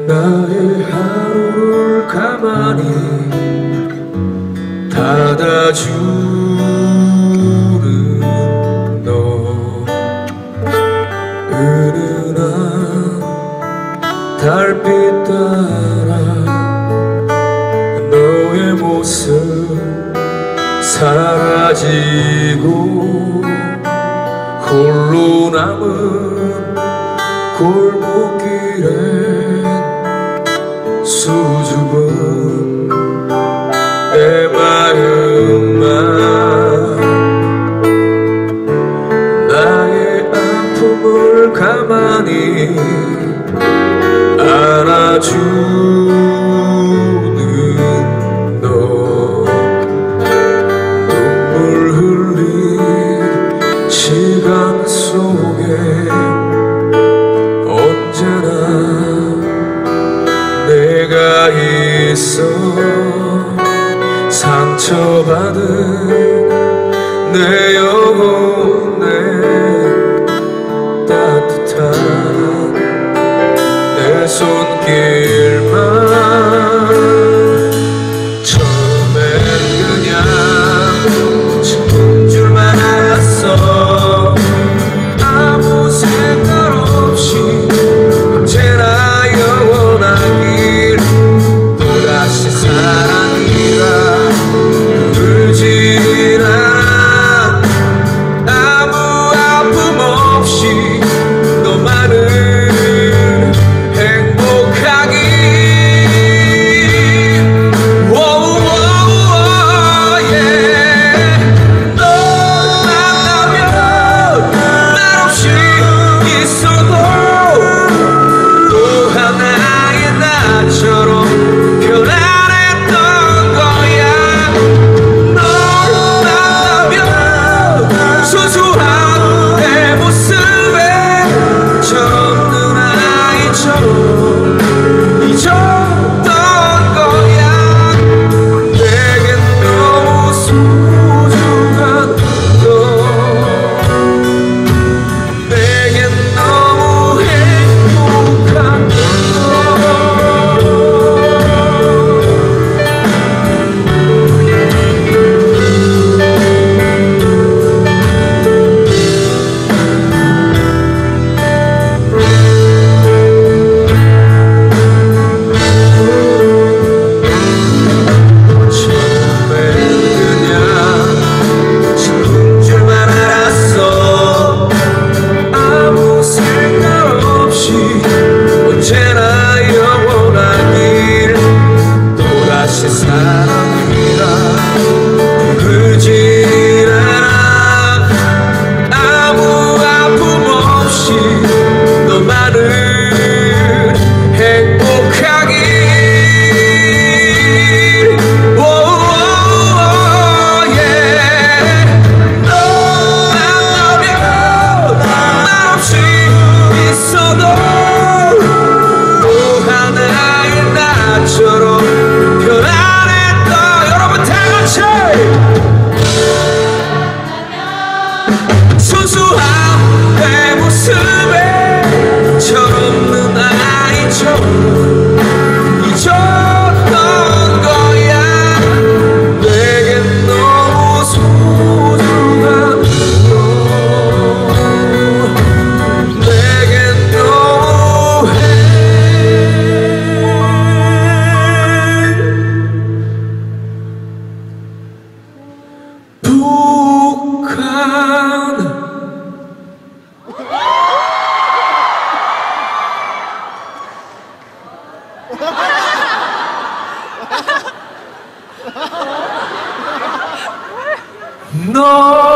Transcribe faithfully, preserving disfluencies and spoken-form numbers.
나의 하루를 가만히 닫아주는 너, 은은한 달빛 따라 너의 모습 사라지고 홀로 남은 골목길엔 수줍은 내 마음만 나의 아픔을 가만히 안아주는 너, 눈물 흘린 시간 속에 언제나 내가 있어. 상처받은 내 영혼에 따뜻한 내 손길만. 처음엔 그냥 친구인 줄만 알았어. 아무 생각 없이 언제나 영원하길. 또다시 사랑이라 울진 않아. 아무 아픔 없이 너만을 행복하길. 너 만나면 날 없이 있어도 또 하나의 나처럼 편안했던 거야. 널 만나면 소소한 내 모습에 철없는 아이처럼 잊었던 거야. 내겐 너무 소중한 너, 내겐 너무 행복한 너. 사랑이라 부르진 않아. 아무 아픔 없이 너만을 행복하길. 너 만나면 날 없이 있어도 또 하나의 나처럼 편안했던. 여러분 다 같이 순수한 내 모습에 철없는 아이처럼 잊었던 거야. 내겐 너무 소중한 너, 내겐 너무 북한. 너